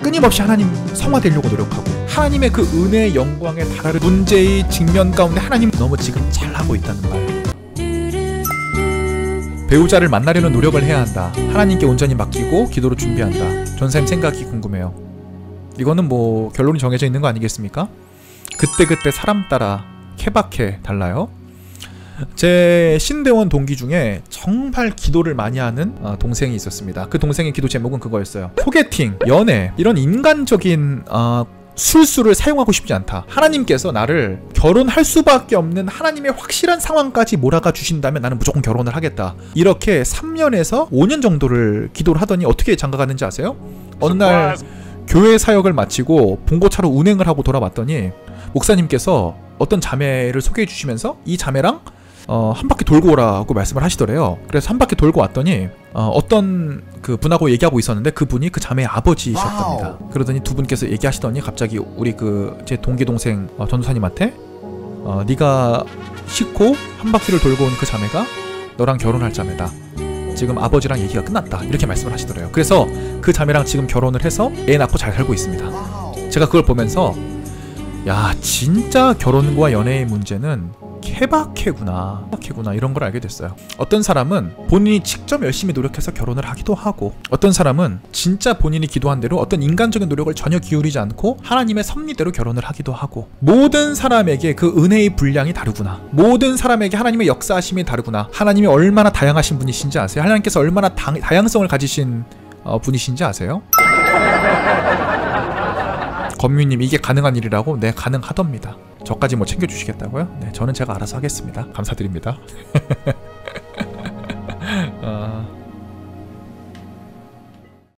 끊임없이 하나님 성화되려고 노력하고 하나님의 그 은혜의 영광에 달하는 문제의 직면 가운데 하나님 너무 지금 잘하고 있다는 말. 배우자를 만나려는 노력을 해야 한다. 하나님께 온전히 맡기고 기도로 준비한다. 전사님 생각이 궁금해요. 이거는 뭐 결론이 정해져 있는 거 아니겠습니까? 그때그때 사람 따라 케바케 달라요. 제 신대원 동기 중에 정말 기도를 많이 하는 동생이 있었습니다. 그 동생의 기도 제목은 그거였어요. 소개팅, 연애 이런 인간적인 술수를 사용하고 싶지 않다. 하나님께서 나를 결혼할 수밖에 없는 하나님의 확실한 상황까지 몰아가 주신다면 나는 무조건 결혼을 하겠다. 이렇게 3년에서 5년 정도를 기도를 하더니 어떻게 장가갔는지 아세요? 어느 날 교회 사역을 마치고 봉고차로 운행을 하고 돌아왔더니 목사님께서 어떤 자매를 소개해 주시면서 이 자매랑 한 바퀴 돌고 오라고 말씀을 하시더래요. 그래서 한 바퀴 돌고 왔더니 어떤 그 분하고 얘기하고 있었는데 그분이 그 자매의 아버지셨답니다. 그러더니 두 분께서 얘기하시더니 갑자기 우리 그 제 동기 동생 전도사님한테 네가 싣고 한 바퀴를 돌고 온 그 자매가 너랑 결혼할 자매다. 지금 아버지랑 얘기가 끝났다. 이렇게 말씀을 하시더래요. 그래서 그 자매랑 지금 결혼을 해서 애 낳고 잘 살고 있습니다. 제가 그걸 보면서 야, 진짜 결혼과 연애의 문제는 케바케구나 이런 걸 알게 됐어요. 어떤 사람은 본인이 직접 열심히 노력해서 결혼을 하기도 하고, 어떤 사람은 진짜 본인이 기도한 대로 어떤 인간적인 노력을 전혀 기울이지 않고 하나님의 섭리대로 결혼을 하기도 하고, 모든 사람에게 그 은혜의 분량이 다르구나, 모든 사람에게 하나님의 역사하심이 다르구나, 하나님이 얼마나 다양하신 분이신지 아세요? 하나님께서 얼마나 다양성을 가지신 분이신지 아세요? 건뮤님, 이게 가능한 일이라고? 네, 가능하답니다. 저까지 뭐 챙겨주시겠다고요? 네, 저는 제가 알아서 하겠습니다. 감사드립니다.